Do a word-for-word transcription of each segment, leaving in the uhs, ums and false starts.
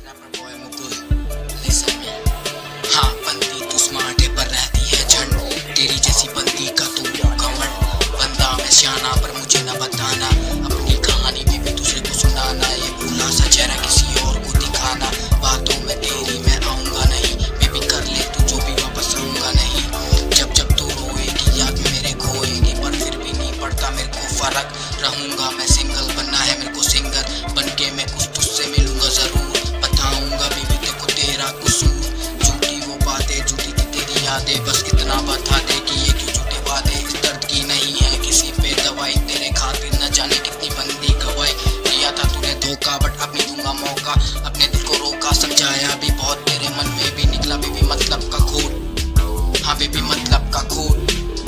Wrapper boy Mukul listen में। हाँ बंदी तू स्मार्ट है पर रहती है झंड, तेरी जैसी बंदी का तू घमंड। बंदा मैं सियाना पर मुझे न बताना, अपनी कहानी भी, भी दूसरे को सुनाना। ये भूला सा चेहरा किसी और को दिखाना, बातों में तेरी मैं आऊंगा नहीं। बेबी कर ले तू जो भी वापस आऊंगा नहीं। जब जब तू रोएगी याद में मेरे खोएगी, पर फिर भी नहीं पड़ता मेरे को फर्क। रहूंगा मैं सिंगल, बनना है मेरे को सिंगर, बन के मैं कुछ तुझसे मिलूंगा जरूर। बताऊंगा बेबी तेको तेरा कसूर, झूठी वो बातें झूठी थी तेरी यादें। बस इतना बता दे कि ये क्यों झूठे वादे, इस दर्द की नहीं है किसी पे दवाई। तेरे खातिर न जाने कितनी बंदी गवाई, दिया था तूने धोखा बट अब नहीं दूंगा मौका। अपने दिल को रोका समझाया भी बहुत, तेरे मन में भी निकला बेबी मतलब का खोट। हाँ बेबी मतलब का खोट,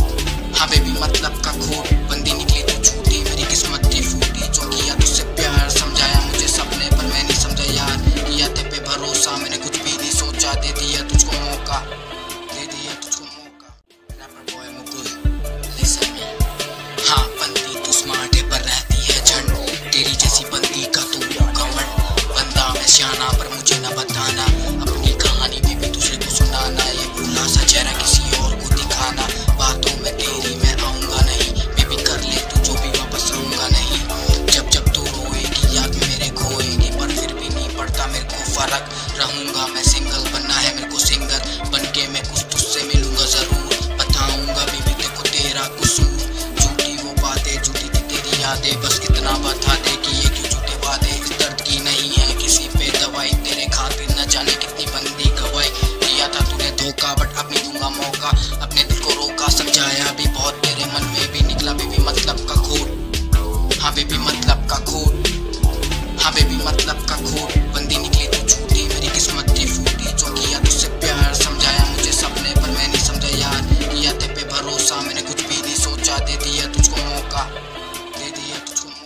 हाँ बेबी मतलब का खोट। बंदी निकली तू झूठी, मेरी किस्मत थी फूटी। जो किया तुझसे प्यार, समझाया मुझे सपने पर मैं नहीं समझा यार। किया ते पे भरोसा, मैंने कुछ भी नहीं सोचा, दे दिया तुझको मौका, दे दिया तुझको मौका। रैपर बॉय मुकुल लिसन में। हाँ बंदी तू स्मार्ट है पर रहती है झंड, तेरी जैसी बंदी का तू घमंड। बंदा मैं सियाना पर मुझे न बताना, अपनी कहानी भी, भी दूसरे को सुनाना। ये भूला सा चेहरा किसी और को दिखाना, बातों में तेरी मैं आऊंगा नहीं। बेबी कर ले तू जो भी वापस आऊंगा नहीं। जब जब तू रोएगी याद में मेरे खोएगी, पर फिर भी नहीं पड़ता मेरे को फर्क। रहूंगा मैं सिंगल, बनना है मेरे को सिंगर, बन के मैं कुछ तुझसे मिलूंगा जरूर। बताऊंगा बेबी तेको तेरा कसूर, झूठी वो बातें झूठी थी तेरी यादें। बस इतना बता दे कि ये क्यों झूठे वादे, इस दर्द की नहीं है किसी पे दवाई। तेरे खातिर न जाने कितनी बंदी गवाई, दिया था तूने धोखा बट अब नहीं दूंगा मौका। अपने दिल को रोका समझाया भी बहुत, तेरे मन में भी निकला बेबी मतलब का खोट। हाँ बेबी मतलब का खोट, हाँ बेबी मतलब का खोट। बंदी निकली तू झूठी, मेरी किस्मत थी फूटी। जो किया तुझसे प्यार, समझाया मुझे सपने पर मैं नहीं समझा यार। किया ते पे भरोसा, मैंने कुछ भी नहीं सोचा, दे दिया तुझको मौका, दे दिया तुझको मौका।